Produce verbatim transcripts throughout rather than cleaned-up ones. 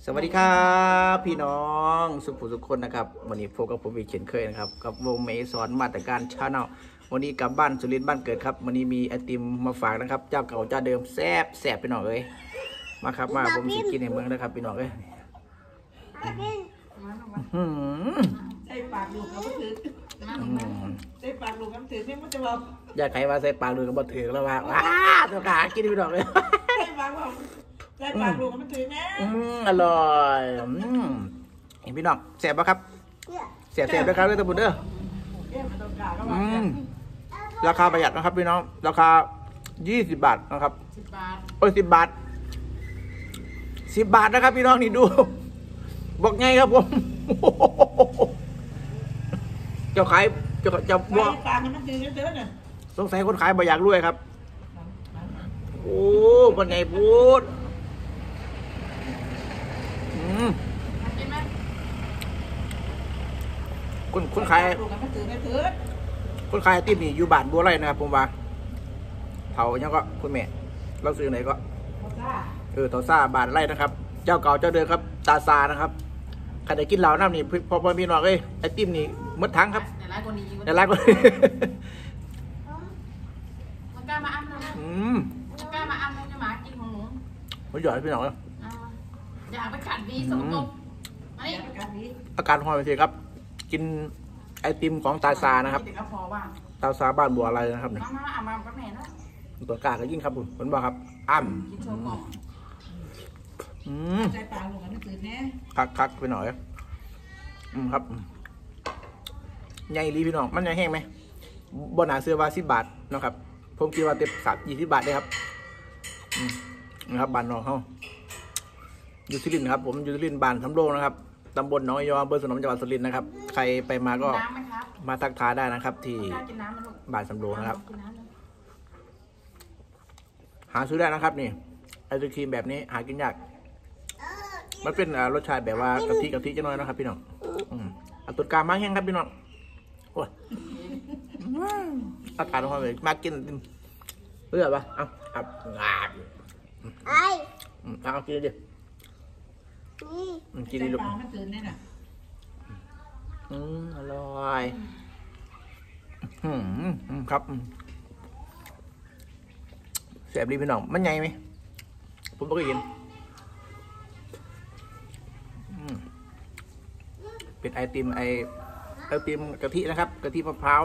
สวัสดีครับพี่น้องสุขุสุขคนนะครับวันนี้พบกับผมอีกเช่นเคยนะครับกับวงเมย์สอนมาตรการชาแนลวันนี้กลับบ้านสุรินทร์บ้านเกิดครับวันนี้มีไอติมมาฝากนะครับเจ้าเก่าเจ้าเดิมแซ่บแซ่บพี่น้องเลยมาครับมาผมสิกินในเมืองนะครับพี่น้องเลยใส่ปากลูกก็ไม่ถือใส่ปากลูกก็ไม่ถือนี่มันจะบอกอยากใครว่าใส่ปากดูก็บ่ถือแล้วว่าว้าตัวกากินพี่น้องเลยใส่ปากบอกใส่ปากลูกก็ไม่ถือนะอืมอร่อยอืมเห็นพี่น้องแซ่บปะครับแซ่บแซ่บด้วยครับด้วยตะบุญเด้ออืมราคาประหยัดนะครับพี่น้องราคายี่สิบบาทนะครับสิบบาทโอ้ยสิบบาทสิบบาทนะครับพี่น้องนี่ดูบอกไงครับผมเจ้าขายเจ้าจะบอกปากมันถือเยอะๆเนี่ยสงสัยคนขายบ่อยากรวยครับโอ้เป็นไงพูดอืมคนคนขายคนขายติ๊บนี่อยู่บ้านบัวไร่นะครับผมว่าเผาเนี่ยก็คุณแม่เราซื้อไหนก็เออเต่าซ่าบานไร่นะครับเจ้าเก่าเจ้าเดิมครับตาซานะครับใครได้กินเหล่าน้ำนี่พอพอพี่น้องเอ้ยไอติ๊บนี่มดทั้งครับแต่ร้านคนนี้แต่ร้านคนนี้มันกล้ามาอ้ำนะอืมมันกล้ามาอ้ำจะมากินของหนูไม่หยอดพี่น้องเลยอยากไปกัดดีสมบูรณ์อันนี้อาการหอยไปทีครับกินไอติมของตาซานะครับตาซาบ้านบัวอะไรนะครับเนี่ยตัวกาก็ยิ่งครับผมผมบอกครับอ้ำอืมใส่ปากลงกันไม่ตื่นแน่คักคักไปหน่อยอืมครับใหญ่รีพี่น้องมันใหญ่แห้งไหมบนหนาเสื้อว่าสิบบาทนะครับผมคิดว่าเต็มสับยี่สิบบาทได้ครับนะครับบ้านน้องเขาอยู่สุรินทร์ครับผมอยู่สุรินทร์บ้านสำโรงนะครับตำบลหนองยออำเภอสนมจังหวัดสุรินทร์นะครับใครไปมาก็มาทักทายได้นะครับที่บ้านสำโรงนะครับหาซื้อได้นะครับนี่ไอศครีมแบบนี้หากินยากมันเป็นรสชาติแบบว่ากะทิกะทิจะน้อยนะครับพี่น้องอัตุกามาแห้งครับพี่น้องโอ้ยอากาศร้อนเลยมากินเลือดปะเอาเอางาบไอเอากินดิกินดิลูกอืมอร่อยอืมครับแซ่บดีพี่น้องมันใหญ่ไหมผมไม่เคยกินเป็นไอติมไอไอติมกะทินะครับกะทิมะพร้าว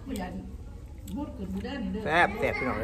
แซ่บแซ่บพี่น้องเลย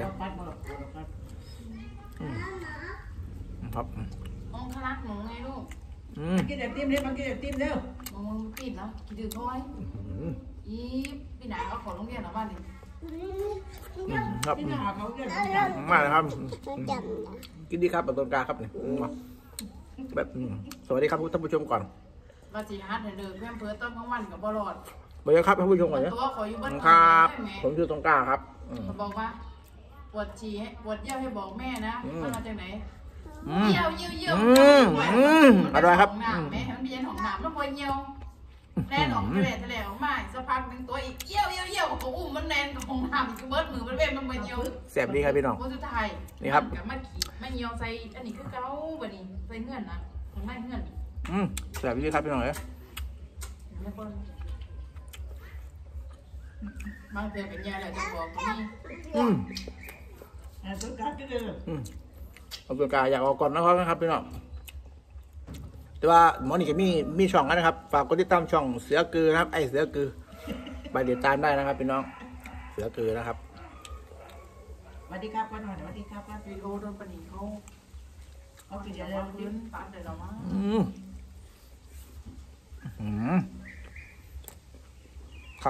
ครับองคลักหนูไงลูกกินไอติมเร็วกินไอติมเร็วมึงปิดแล้วกินดื้อพ่อยอีพี่หนาเขาขอโรงเรียนหรอบ้านนี่ครับมาเลยครับกินดีครับแบบต้นกาครับเนี่ยแบบสวัสดีครับท่านผู้ชมก่อนมาจีฮัทเดินเพื่อนเพื่อต้นทั้งวันกับบอลอดไปเลยครับท่านผู้ชมก่อนเนี่ยตัวขออยู่บ้านครับผมชื่อตรงกาครับเขาบอกว่าปวดฉี่ปวดเยี่ยวให้บอกแม่นะมันมาจากไหนเยี่ยวเยี่ยวเยี่ยวอร่อยครับแม่มันมียันของหนามแล้วพอเยี่ยวแน่นออกทะเลทะเลออกมาสักพักหนึ่งตัวอีกเยี่ยวเยี่ยวเยี่ยวของอุ้มมันแน่นของหนามอีกเบิร์ดมือมันเว้นมันมาเยี่ยวแซ่บดีครับพี่น้องคนสุดท้ายนี่ครับกับมาขี่มาเยี่ยวใส่อันนี้คือเก้าบันนี้ใส่เงื่อนนะของแม่เงื่อนอืมแซ่บดีครับพี่น้องเอ้ยบางเดือนเป็นยาอะไรจะบอกตรงนี้อืมเอาตัวกาก็เลยอืมเอาตัวกาอยากออกก่อนนะครับพี่น้องแต่ว่าหมอนี่ก็มีมีช่องนะครับฝากกดติดตามช่องเสือกือนะครับไอเสือกือไปติดตามได้นะครับพี่น้องเสือกือนะครับสวัสดีครับป้าหน่อยสวัสดีครับป้าปีโอโดนปนีเขาเขากินยาแล้วยืนปัดเลยหรอมั้งอืมอืมครับ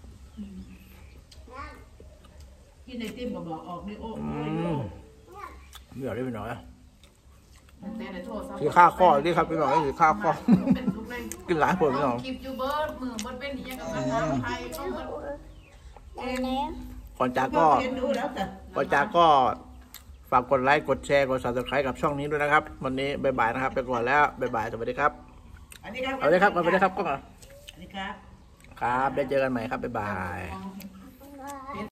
กินไอติมก็บอกออกดิโอ้เดี๋ยวได้พี่น้อยคือข้าข้อที่ครับพี่น้องคือข้าข้อกินหลายคนพี่น้องคลิปยูเบิร์ดมือมันเป็นอย่างกับทางไทยก็มันก่อนจากก็ก่อนจากก็ฝากกดไลค์กดแชร์กดซับสไครต์กับช่องนี้ด้วยนะครับวันนี้บ๊ายบายนะครับไปก่อนแล้วบ๊ายบายสวัสดีครับสวัสดีครับสวัสดีครับสวัสดีครับก็มาสวัสดีครับครับได้เจอกันใหม่ครับบ๊ายบาย